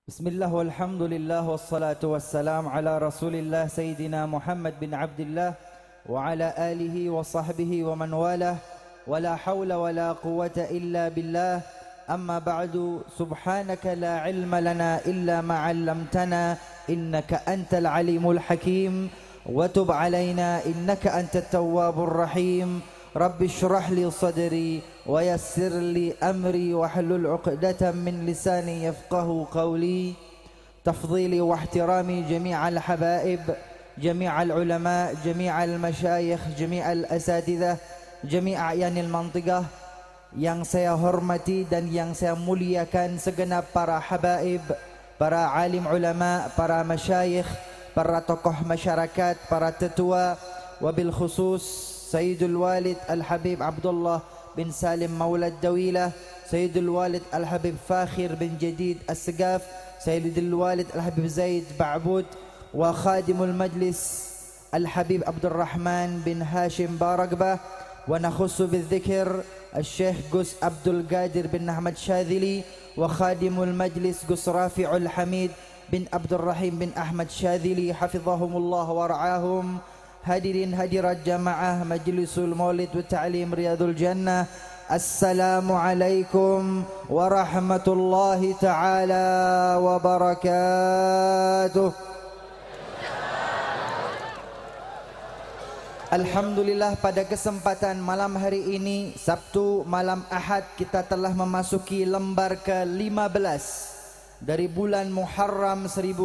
Bismillah walhamdulillah wassalatu wassalam ala rasulillah Sayyidina Muhammad bin Abdullah wa ala alihi wa sahbihi wa man walah wa la hawla wa la quwwata illa billah amma ba'du subhanaka la ilma lana illa ma 'allamtana innaka antal alimul hakim wa tub alaina innaka antat tawwabur rahim rabbi shrah li sadri wa yassir li amri wa hlul 'uqdatam min lisani yafqahu qawli tafdhili wa ihtirami jami'al habaib jami'al ulama jami'al masyayikh jami'al asatidzah jami'a yanil mantiqah. Yang saya hormati dan yang saya muliakan segenap para habaib, para alim ulama, para masyayikh, para tokoh masyarakat, para tetua, wabil khusus Sayyidul Walid Al-Habib Abdullah bin Salim Maulad Dawilah, Sayyidul Walid Al-Habib Fakhir bin Jadid As-Segaf, Sayyidul Walid Al-Habib Zaid Ba'bud, wa khadimul majlis Al-Habib Abdul Rahman bin Hashim Baragbah, wa nakhussu bil-dhikr Al-Syekh Gus Abdul Qadir bin Ahmad Syadhili, wa khadimul majlis Gus Rafi'ul Hamid bin Abdul Rahim bin Ahmad Syadhili hafizahumullah wa ra'ahum. Hadirin hadirat jamaah Majlisul Maulid wa Ta'lim Riyadul Jannah, Assalamualaikum warahmatullahi ta'ala wabarakatuh. Alhamdulillah, pada kesempatan malam hari ini Sabtu malam Ahad kita telah memasuki lembar ke-15 dari bulan Muharram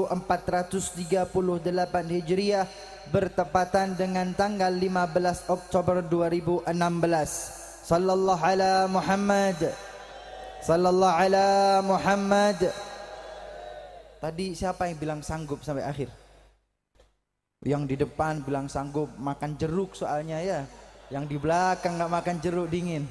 1438 Hijriah, bertepatan dengan tanggal 15 Oktober 2016. Sallallahu ala Muhammad, sallallahu ala Muhammad. Tadi siapa yang bilang sanggup sampai akhir? Yang di depan bilang sanggup makan jeruk soalnya ya. Yang di belakang nggak makan jeruk dingin.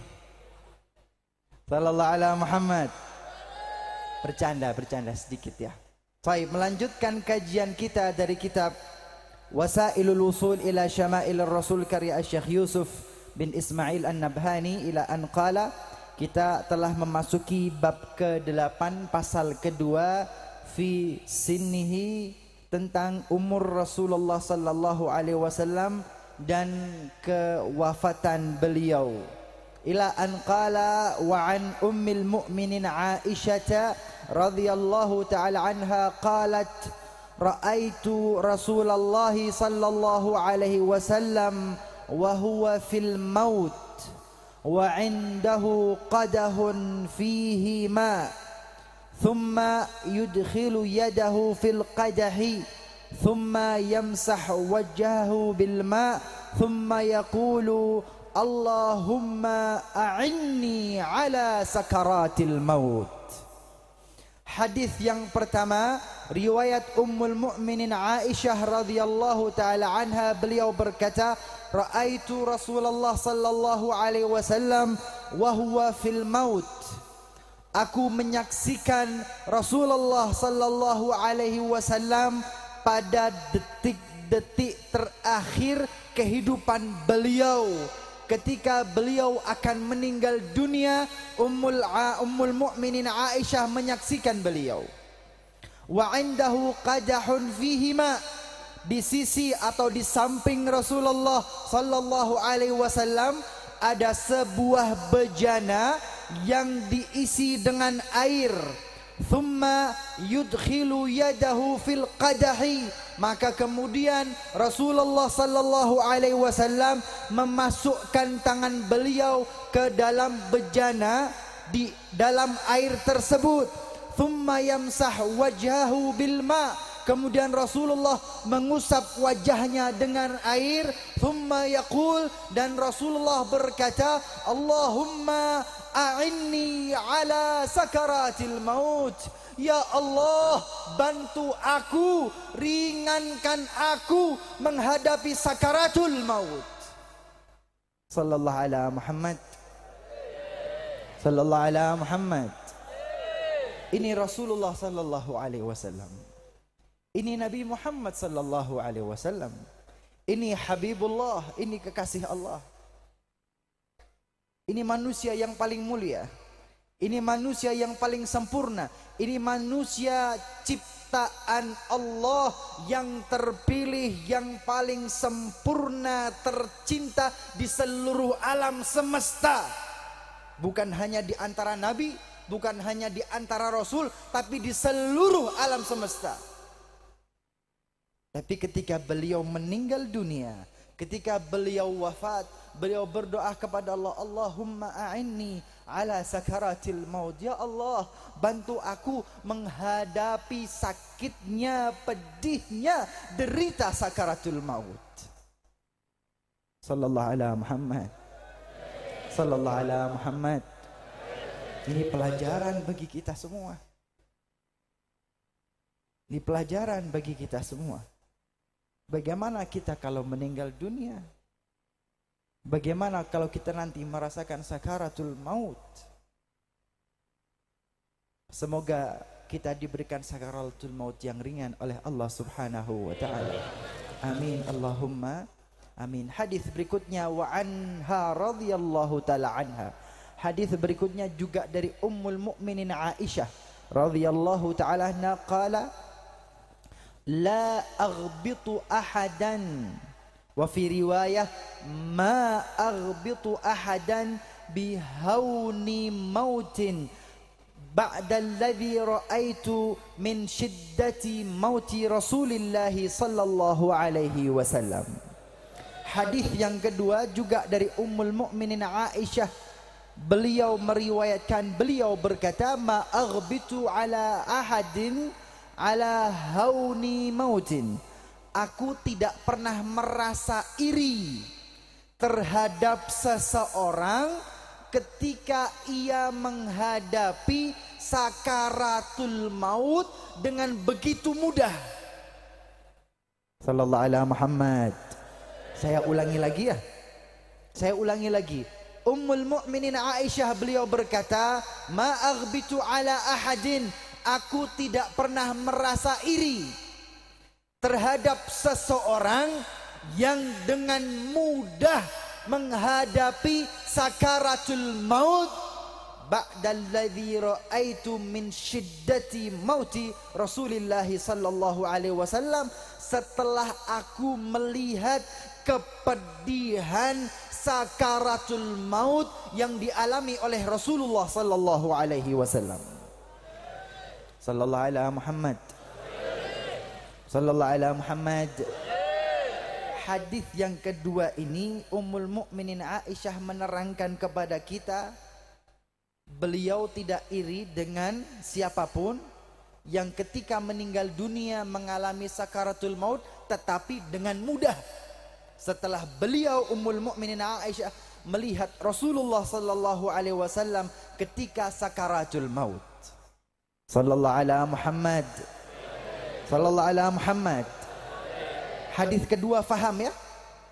Sallallahu ala Muhammad. Bercanda sedikit ya. Baik, melanjutkan kajian kita dari kitab Wasailul Wusul ila Syama'il Rasul karya Syekh Yusuf bin Ismail An-Nabhani ila an qala. Kita telah memasuki bab ke-8 pasal kedua fi sinnihi, tentang umur Rasulullah sallallahu alaihi wasallam dan kewafatan beliau. Ila an qala wa an ummil mu'minin Aisyah radhiyallahu ta'ala anha qalat ra'aitu Rasulullah sallallahu alaihi wasallam wa huwa fil maut wa 'indahu qadahun fihi ma ثم يدخل يده في القدح ثم يمسح وجهه بالماء ثم يقول اللهم أعني على سكرات الموت. Hadis yang pertama riwayat Ummul Mukminin Aisyah radhiyallahu taala anha, beliau berkata ra'aitu Rasulullah sallallahu alaihi wasallam wa huwa fil maut. Aku menyaksikan Rasulullah sallallahu alaihi wasallam pada detik-detik terakhir kehidupan beliau, ketika beliau akan meninggal dunia. Ummul Mukminin Aisyah menyaksikan beliau. Wa 'indahu qadahun fihi ma, di sisi atau di samping Rasulullah sallallahu alaihi wasallam ada sebuah bejana yang diisi dengan air. Thumma yudkhilu yadahu fil qadahi, maka kemudian Rasulullah sallallahu alaihi wasallam memasukkan tangan beliau ke dalam bejana di dalam air tersebut. Thumma yamsah wajhahu bil ma, kemudian Rasulullah mengusap wajahnya dengan air. Thumma yaqul, dan Rasulullah berkata Allahumma a'inni ala sakaratil maut. Ya Allah, bantu aku, ringankan aku menghadapi sakaratul maut. Sallallahu ala Muhammad, sallallahu ala Muhammad. Ini Rasulullah sallallahu alaihi wasallam. Ini Nabi Muhammad sallallahu alaihi wasallam. Ini Habibullah, ini kekasih Allah. Ini manusia yang paling mulia. Ini manusia yang paling sempurna. Ini manusia ciptaan Allah yang terpilih, yang paling sempurna, tercinta di seluruh alam semesta. Bukan hanya di antara nabi, bukan hanya di antara rasul, tapi di seluruh alam semesta. Tapi ketika beliau meninggal dunia, ketika beliau wafat, beliau berdoa kepada Allah, Allahumma a'inni ala sakaratil maut. Ya Allah, bantu aku menghadapi sakitnya, pedihnya, derita sakaratul maut. Sallallahu ala Muhammad. Sallallahu ala Muhammad. Ini pelajaran bagi kita semua. Ini pelajaran bagi kita semua. Bagaimana kita kalau meninggal dunia? Bagaimana kalau kita nanti merasakan sakaratul maut? Semoga kita diberikan sakaratul maut yang ringan oleh Allah Subhanahu wa taala. Amin Allahumma amin. Hadis berikutnya wa anha radhiyallahu taala anha. Hadis berikutnya juga dari Ummul Mukminin Aisyah radhiyallahu taala anha qala la aghbitu ahadan wa fi riwayah ma aghbitu ahadan bihawni mautin ba'da alladhi ra'aitu min shiddati mauti Rasulillah sallallahu alaihi wasallam. Hadis yang kedua juga dari Ummul Mukminin Aisyah. Beliau meriwayatkan, beliau berkata ma aghbitu ala ahadin ala hauni mautin. Aku tidak pernah merasa iri terhadap seseorang ketika ia menghadapi sakaratul maut dengan begitu mudah. Sallallahu alaihi Muhammad. Saya ulangi lagi ya. Saya ulangi lagi. Ummul Mukminin Aisyah beliau berkata, ma aghbitu ala ahadin. Aku tidak pernah merasa iri terhadap seseorang yang dengan mudah menghadapi sakaratul maut ba'dalladzi ra'aitu min shiddati mauti Rasulillah sallallahu alaihi wasallam, setelah aku melihat kepedihan sakaratul maut yang dialami oleh Rasulullah sallallahu alaihi wasallam. Sallallahu alaihi Muhammad. Sallallahu alaihi Muhammad. Hadis yang kedua ini Ummul Mukminin Aisyah menerangkan kepada kita, beliau tidak iri dengan siapapun yang ketika meninggal dunia mengalami sakaratul maut, tetapi dengan mudah. Setelah beliau Ummul Mukminin Aisyah melihat Rasulullah sallallahu alaihi wasallam ketika sakaratul maut. Sallallahu ala Muhammad. Sallallahu ala Muhammad. Hadis kedua faham ya?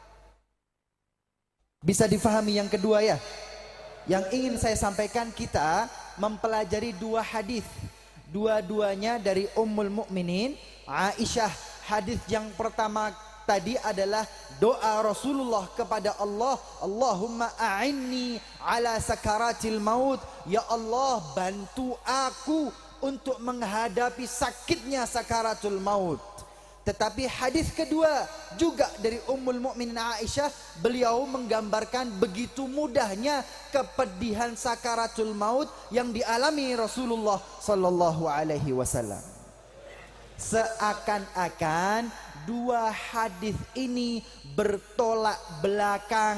Bisa difahami yang kedua ya? Yang ingin saya sampaikan, kita mempelajari dua hadis. Dua-duanya dari Ummul Mukminin Aisyah. Hadis yang pertama tadi adalah doa Rasulullah kepada Allah, Allahumma a'inni ala sakaratil maut. Ya Allah, bantu aku untuk menghadapi sakitnya sakaratul maut. Tetapi hadis kedua juga dari Ummul Mukminin Aisyah, beliau menggambarkan begitu mudahnya kepedihan sakaratul maut yang dialami Rasulullah sallallahu alaihi wasallam. Seakan-akan dua hadis ini bertolak belakang.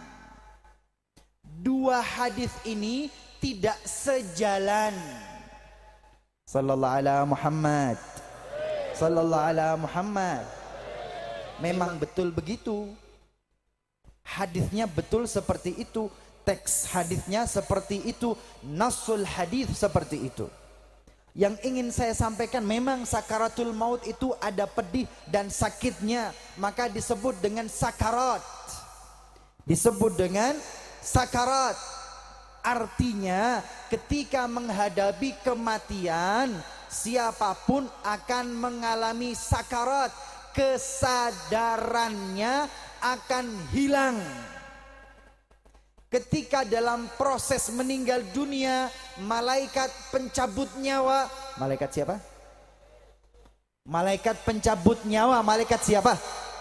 Dua hadis ini tidak sejalan. Sallallahu ala Muhammad. Sallallahu ala Muhammad. Memang betul begitu. Hadisnya betul seperti itu. Teks hadisnya seperti itu. Nasul hadis seperti itu. Yang ingin saya sampaikan, memang sakaratul maut itu ada pedih dan sakitnya, maka disebut dengan sakarat. Disebut dengan sakarat. Artinya ketika menghadapi kematian, siapapun akan mengalami sakarat, kesadarannya akan hilang. Ketika dalam proses meninggal dunia, malaikat pencabut nyawa. Malaikat siapa? Malaikat pencabut nyawa. Malaikat siapa?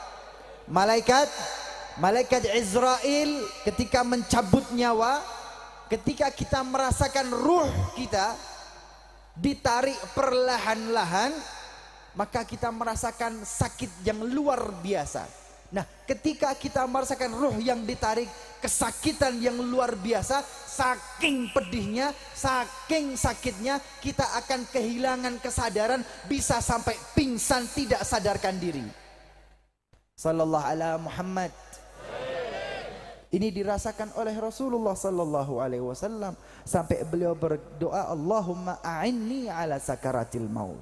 Malaikat Israel ketika mencabut nyawa, ketika kita merasakan ruh kita ditarik perlahan-lahan, maka kita merasakan sakit yang luar biasa. Nah, ketika kita merasakan ruh yang ditarik, kesakitan yang luar biasa, saking pedihnya, saking sakitnya, kita akan kehilangan kesadaran, bisa sampai pingsan, tidak sadarkan diri. Sallallahu ala Muhammad. Ini dirasakan oleh Rasulullah sallallahu alaihi wasallam sampai beliau berdoa, Allahumma a'inni ala sakaratil maut.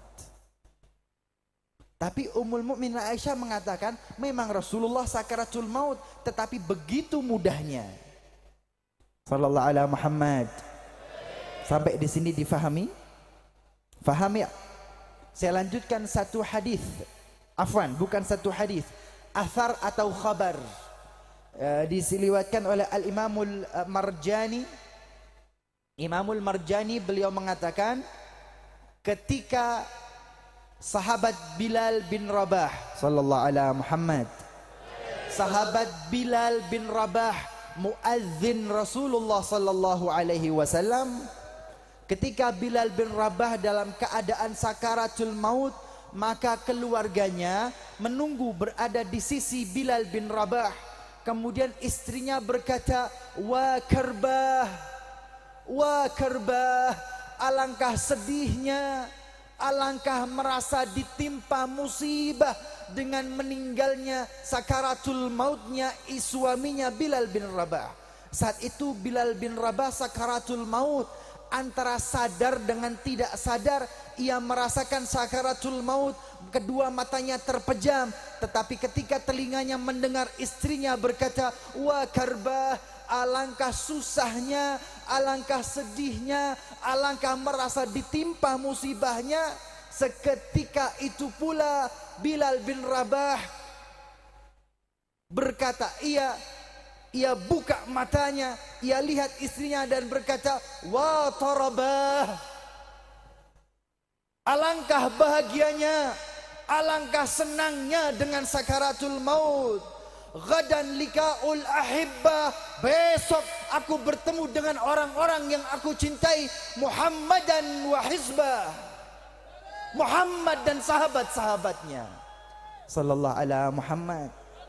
Tapi Ummul Mukminin Aisyah mengatakan memang Rasulullah sakaratul maut, tetapi begitu mudahnya. Sallallahu alaihi Muhammad. Sampai di sini difahami? Faham ya? Saya lanjutkan satu hadis. Afwan, bukan satu hadis. Athar atau khabar. Disiliwatkan oleh Al-Imamul Marjani. Imamul Marjani beliau mengatakan ketika sahabat Bilal bin Rabah sallallahu alaihi Muhammad, sahabat Bilal bin Rabah muadzin Rasulullah sallallahu alaihi wasallam, ketika Bilal bin Rabah dalam keadaan sakaratul maut, maka keluarganya menunggu berada di sisi Bilal bin Rabah. Kemudian istrinya berkata, wa karbah, alangkah sedihnya, alangkah merasa ditimpa musibah dengan meninggalnya sakaratul mautnya suaminya Bilal bin Rabah. Saat itu Bilal bin Rabah sakaratul maut, antara sadar dengan tidak sadar. Ia merasakan sakaratul maut, kedua matanya terpejam, tetapi ketika telinganya mendengar istrinya berkata, wa karbah, alangkah susahnya, alangkah sedihnya, alangkah merasa ditimpa musibahnya. Seketika itu pula Bilal bin Rabah berkata, ia buka matanya, ia lihat istrinya dan berkata, wa tarabah, alangkah bahagianya, alangkah senangnya dengan sakaratul maut. Gadan likaul ahibbah, besok aku bertemu dengan orang-orang yang aku cintai, Muhammadan wa hizbah, Muhammad dan sahabat-sahabatnya. Sallallahu ala Muhammad.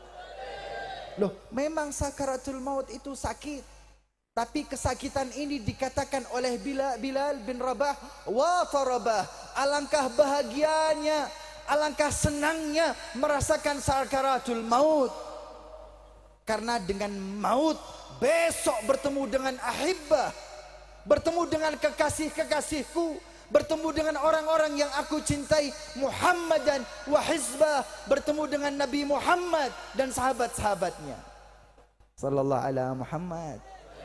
Loh, memang sakaratul maut itu sakit, tapi kesakitan ini dikatakan oleh Bilal bin Rabah, wa tarabah, alangkah bahagianya, alangkah senangnya merasakan sakaratul maut. Karena dengan maut besok bertemu dengan ahibbah, bertemu dengan kekasih-kekasihku, bertemu dengan orang-orang yang aku cintai, Muhammadan wa hizbah, bertemu dengan Nabi Muhammad dan sahabat-sahabatnya. Sallallahu alaihi Muhammad.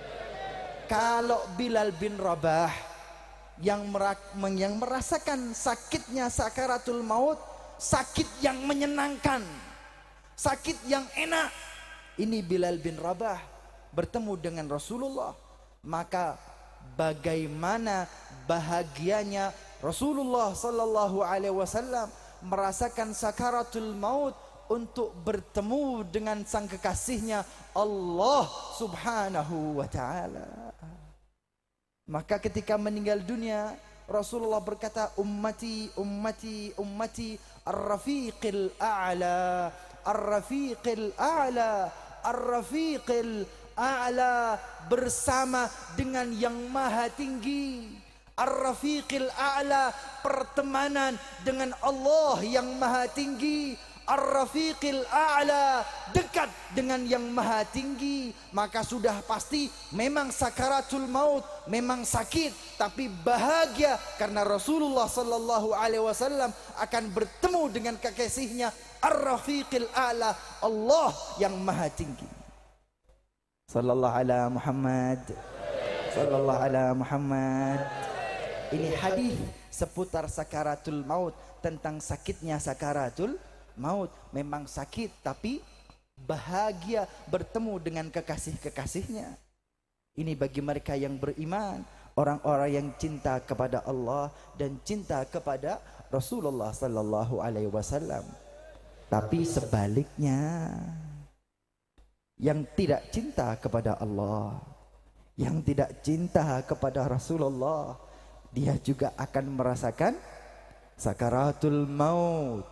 Kalau Bilal bin Rabah yang merasakan sakitnya sakaratul maut, sakit yang menyenangkan, sakit yang enak, ini Bilal bin Rabah bertemu dengan Rasulullah, maka bagaimana bahagianya Rasulullah sallallahu alaihi wasallam merasakan sakaratul maut untuk bertemu dengan sang kekasihnya Allah subhanahu wa ta'ala. Maka ketika meninggal dunia, Rasulullah berkata, ummati, ummati, ummati, ar-rafiqil a'la, ar-rafiqil a'la, ar-rafiqil a'la, bersama dengan yang maha tinggi. Ar-rafiqil a'la, pertemanan dengan Allah yang maha tinggi. Ar-rafiqil a'la, dekat dengan yang maha tinggi. Maka sudah pasti memang sakaratul maut, memang sakit, tapi bahagia karena Rasulullah sallallahu alaihi wasallam akan bertemu dengan kekasihnya Ar-rafiqil a'la, Allah yang maha tinggi. Sallallahu ala Muhammad, sallallahu ala Muhammad. Ini hadis seputar sakaratul maut, tentang sakitnya sakaratul maut. Memang sakit, tapi bahagia bertemu dengan kekasih-kekasihnya. Ini bagi mereka yang beriman. orang-orang yang cinta kepada Allah dan cinta kepada Rasulullah sallallahu alaihi wasallam. Tapi sebaliknya, yang tidak cinta kepada Allah, yang tidak cinta kepada Rasulullah, dia juga akan merasakan sakaratul maut,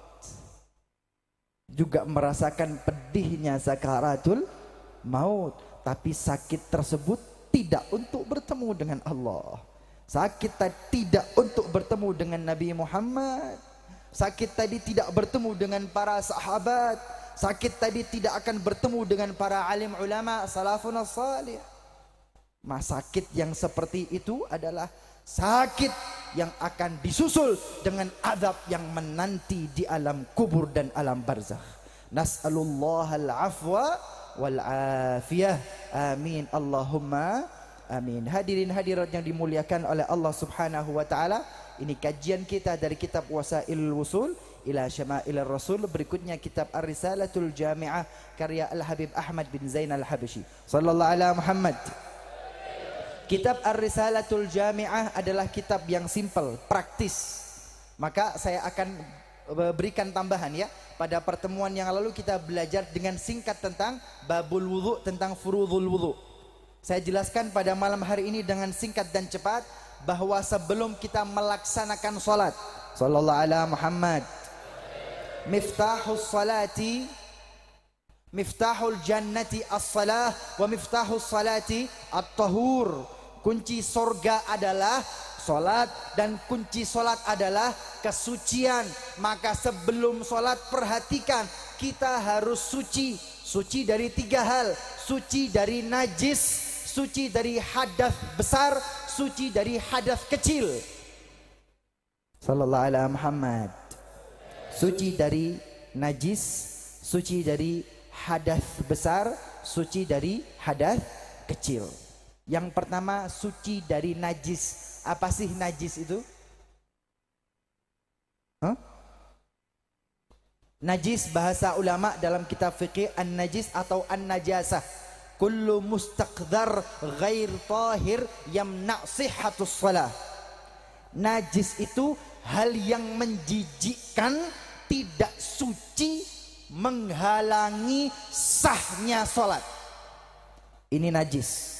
juga merasakan pedihnya sakaratul maut. Tapi sakit tersebut tidak untuk bertemu dengan Allah, sakit tidak untuk bertemu dengan Nabi Muhammad, sakit tadi tidak bertemu dengan para sahabat, sakit tadi tidak akan bertemu dengan para alim ulama salafun salih. Sakit yang seperti itu adalah sakit yang akan disusul dengan azab yang menanti di alam kubur dan alam barzakh. Nas'alullahal afwa wal afiyah, amin Allahumma amin. Hadirin hadirat yang dimuliakan oleh Allah Subhanahu wa taala, ini kajian kita dari kitab Wasailul Wusul ila Syama'il Rasul. Berikutnya kitab Ar-Risalatul Jami'ah karya Al-Habib Ahmad bin Zain Al-Habsyi sallallahu ala Muhammad. Kitab Ar-Risalatul Jami'ah adalah kitab yang simple, praktis. Maka saya akan berikan tambahan ya. Pada pertemuan yang lalu kita belajar dengan singkat tentang babul wudu, tentang furudul wudu. Saya jelaskan pada malam hari ini dengan singkat dan cepat bahwa sebelum kita melaksanakan salat, sallallahu ala Muhammad, miftahus salati, miftahul jannati as-salah wa miftahus salati at-tahur. Kunci surga adalah solat dan kunci solat adalah kesucian. Maka sebelum solat perhatikan, kita harus suci. Suci dari 3 hal: suci dari najis, suci dari hadas besar, suci dari hadas kecil. Sallallahu alaihi Muhammad. Suci dari najis, suci dari hadas besar, suci dari hadas kecil. Yang pertama, suci dari najis. Apa sih najis itu? Najis bahasa ulama dalam kitab fikih, an-najis atau an-najasah kullu mustaqdar ghair tahir yamna sihhatus shalah. Najis itu hal yang menjijikkan, tidak suci, menghalangi sahnya salat. Ini najis.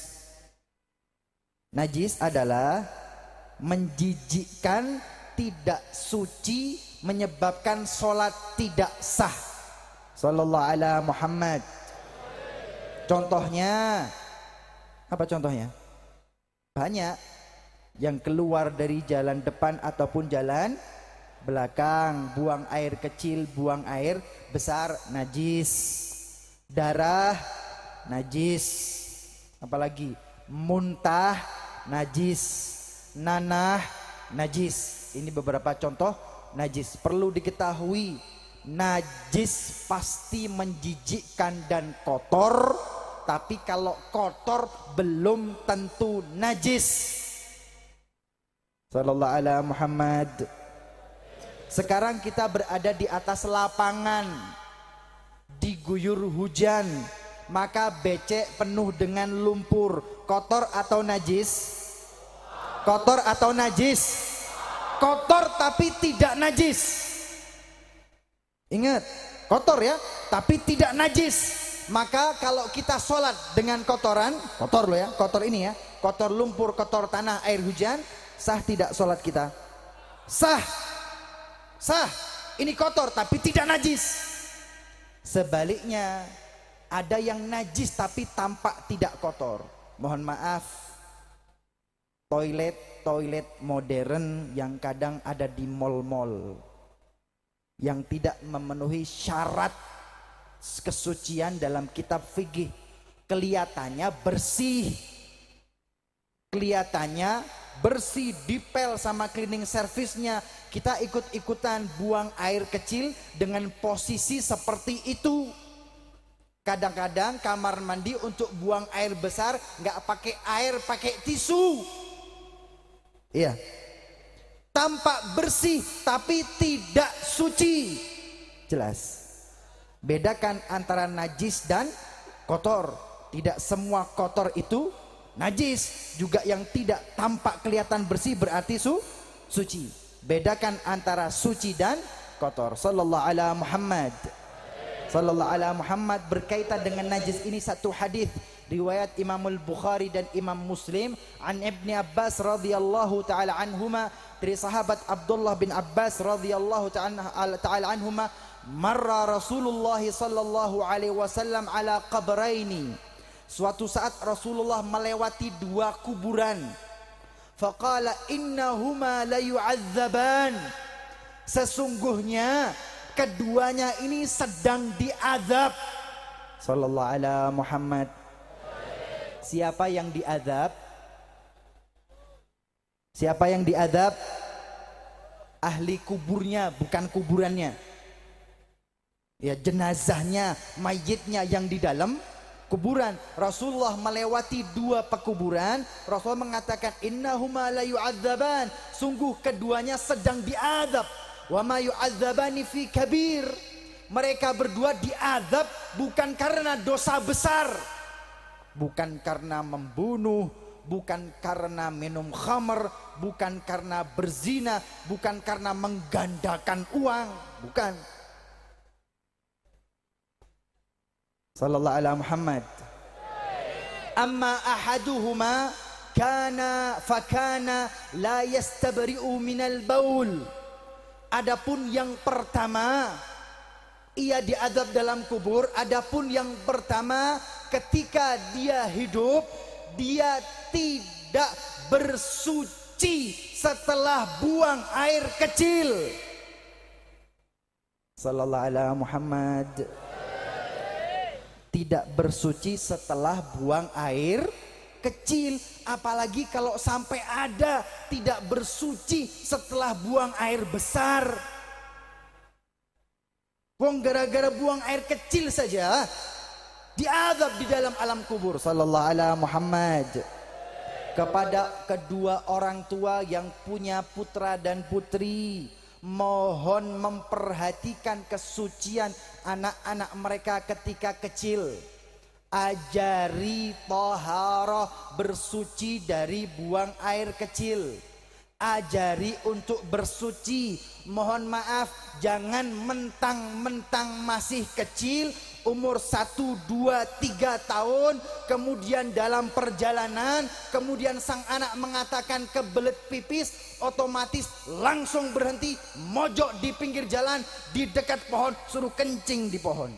Najis adalah menjijikkan, tidak suci, menyebabkan solat tidak sah. Sallallahu ala Muhammad. Contohnya apa? Contohnya banyak. Yang keluar dari jalan depan ataupun jalan belakang, buang air kecil, buang air besar, najis. Darah najis. Apalagi muntah najis, nanah najis. Ini beberapa contoh najis. Perlu diketahui, najis pasti menjijikkan dan kotor, tapi kalau kotor belum tentu najis. Sallallahu ala Muhammad. Sekarang kita berada di atas lapangan, diguyur hujan, maka becek penuh dengan lumpur. Kotor atau najis? Kotor atau najis? Kotor tapi tidak najis. Ingat, kotor ya, tapi tidak najis. Maka kalau kita sholat dengan kotoran, kotor loh ya, kotor ini ya, kotor lumpur, kotor tanah, air hujan, sah tidak sholat kita? Sah. Sah. Ini kotor tapi tidak najis. Sebaliknya, ada yang najis tapi tampak tidak kotor. Mohon maaf, toilet modern yang kadang ada di mal-mal, yang tidak memenuhi syarat kesucian dalam kitab fikih, kelihatannya bersih, kelihatannya bersih, dipel sama cleaning service-nya. Kita ikut-ikutan buang air kecil dengan posisi seperti itu. Kadang-kadang kamar mandi untuk buang air besar nggak pakai air, pakai tisu. Iya. Tampak bersih tapi tidak suci. Jelas. Bedakan antara najis dan kotor. Tidak semua kotor itu najis, juga yang tidak tampak kelihatan bersih berarti suci. Bedakan antara suci dan kotor. Sallallahu ala Muhammad. Sallallahu ala Muhammad. Berkaitan dengan najis ini satu hadis riwayat Imam Al-Bukhari dan Imam Muslim an Ibni Abbas radhiyallahu taala anhuma, dari sahabat Abdullah bin Abbas radhiyallahu taala anhuma, marra Rasulullah sallallahu alaihi wasallam ala qabraini. Suatu saat Rasulullah melewati dua kuburan. Faqala innahuma la yu'adzaban. Sesungguhnya keduanya ini sedang diazab. Sallallahu ala Muhammad. Siapa yang diazab? Siapa yang diazab? Ahli kuburnya, bukan kuburannya. Ya, jenazahnya, mayitnya yang di dalam kuburan. Rasulullah melewati dua pekuburan. Rasulullah mengatakan innahuma la yu'adzaban. Sungguh keduanya sedang diazab. Wa ma yu'adzabani fi kabir. Mereka berdua diazab bukan karena dosa besar, bukan karena membunuh, bukan karena minum khamr, bukan karena berzina, bukan karena menggandakan uang, bukan. Sallallahu ala Muhammad. Amma ahaduhuma fakana la yastabri'u minal baul. Adapun yang pertama, ia diazab dalam kubur. Adapun yang pertama, ketika dia hidup, dia tidak bersuci setelah buang air kecil. Sallallahu ala Muhammad. Tidak bersuci setelah buang air kecil, apalagi kalau sampai ada tidak bersuci setelah buang air besar. Wong gara-gara buang air kecil saja diazab di dalam alam kubur. Sallallahu ala Muhammad. Kepada kedua orang tua yang punya putra dan putri, mohon memperhatikan kesucian anak-anak mereka ketika kecil. Ajari taharah, bersuci dari buang air kecil. Ajari untuk bersuci. Mohon maaf, jangan mentang-mentang masih kecil, umur 1, 2, 3 tahun, kemudian dalam perjalanan, kemudian sang anak mengatakan kebelet pipis, otomatis langsung berhenti, mojok di pinggir jalan, di dekat pohon, suruh kencing di pohon.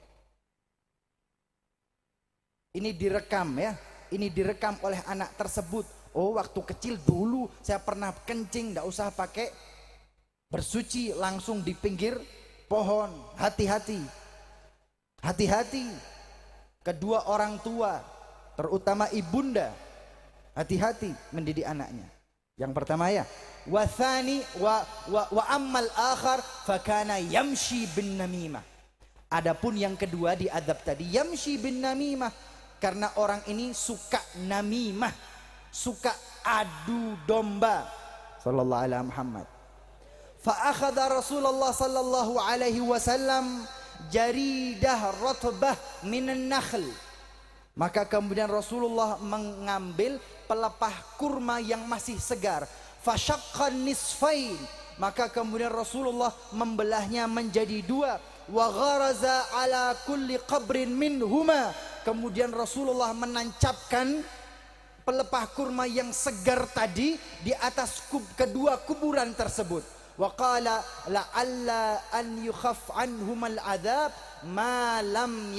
Ini direkam ya, ini direkam oleh anak tersebut. Oh, waktu kecil dulu saya pernah kencing, tidak usah pakai bersuci, langsung di pinggir pohon. Hati-hati, hati-hati. Kedua orang tua, terutama ibunda, hati-hati mendidik anaknya. Yang pertama ya, wathani wa ammal akhar fakana yamshi bin namimah. Adapun yang kedua diadab tadi yamshi bin namimah, karena orang ini suka namimah, suka adu domba. Sallallahu alaihi Muhammad. Fa akhadha Rasulullah sallallahu alaihi wasallam jaridah ratbah minan nakhl. Maka kemudian Rasulullah mengambil pelepah kurma yang masih segar. Fashaqqan nisfain. Maka kemudian Rasulullah membelahnya menjadi dua. Wa gharaza ala kulli qabrin minhuma. Kemudian Rasulullah menancapkan pelepah kurma yang segar tadi di atas kedua kuburan tersebut. Wa qala la'alla an yukhaf anhumal adab ma lam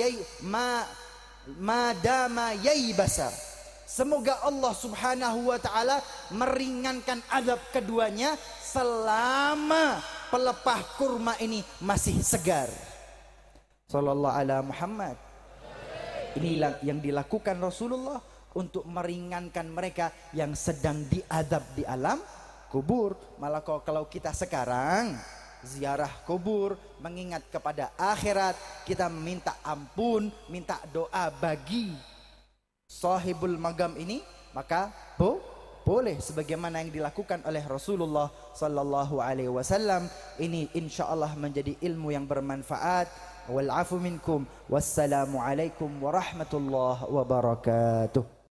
ma dama yaybasa. Semoga Allah subhanahu wa ta'ala meringankan azab keduanya selama pelepah kurma ini masih segar. Sallallahu ala Muhammad. Inilah yang dilakukan Rasulullah untuk meringankan mereka yang sedang diazab di alam kubur. Malah kalau kita sekarang ziarah kubur, mengingat kepada akhirat, kita minta ampun, minta doa bagi sahibul magam ini, maka boleh sebagaimana yang dilakukan oleh Rasulullah sallallahu alaihi wasallam. Ini insyaallah menjadi ilmu yang bermanfaat. Wal afu minkum. Wassalamu alaikum warahmatullahi wabarakatuh.